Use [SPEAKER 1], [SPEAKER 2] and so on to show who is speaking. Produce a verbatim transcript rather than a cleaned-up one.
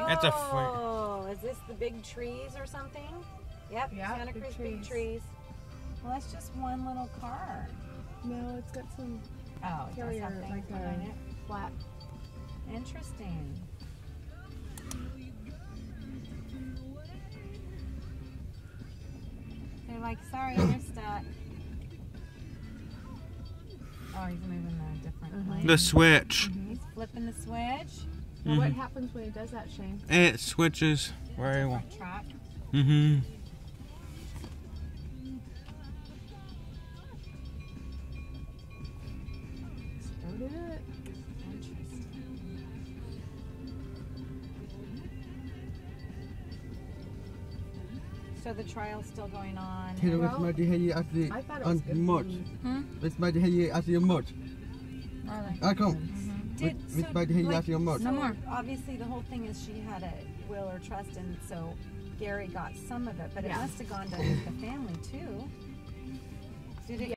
[SPEAKER 1] That's a
[SPEAKER 2] Oh, is this the big trees or something? Yep,
[SPEAKER 3] Yep,
[SPEAKER 2] Santa
[SPEAKER 3] big
[SPEAKER 2] Cruz
[SPEAKER 3] trees.
[SPEAKER 2] big trees. Well, that's just one little car.
[SPEAKER 3] No, it's got some
[SPEAKER 2] Oh, it does
[SPEAKER 3] carrier,
[SPEAKER 2] have things
[SPEAKER 3] like
[SPEAKER 2] behind
[SPEAKER 3] a
[SPEAKER 2] it.
[SPEAKER 3] flat.
[SPEAKER 2] Interesting. They're like, sorry, you're stuck. Oh, he's moving the different
[SPEAKER 3] Uh-huh.
[SPEAKER 2] lane.
[SPEAKER 1] The switch.
[SPEAKER 2] He's flipping the switch.
[SPEAKER 3] Now,
[SPEAKER 1] Mhm.
[SPEAKER 3] what happens when it does that, Shane?
[SPEAKER 1] It switches where he wants.
[SPEAKER 2] Different track.
[SPEAKER 1] Mm-hmm.
[SPEAKER 3] Started it.
[SPEAKER 2] Interesting. So the trial's still going on.
[SPEAKER 4] Kilo
[SPEAKER 3] Well,
[SPEAKER 4] vet man det här är alltså
[SPEAKER 3] I thought it was
[SPEAKER 4] en
[SPEAKER 3] gonna
[SPEAKER 4] mod.
[SPEAKER 3] be.
[SPEAKER 2] Hmm?
[SPEAKER 4] Vet man det här är alltså en mod. Ah kom.
[SPEAKER 2] Did,
[SPEAKER 4] Vet
[SPEAKER 2] so,
[SPEAKER 4] man det här är
[SPEAKER 2] like,
[SPEAKER 4] alltså en mod.
[SPEAKER 2] so obviously the whole thing is she had a will or trust, and so Gary got some of it, but it
[SPEAKER 3] Yeah.
[SPEAKER 2] must have gone to the family too. Did it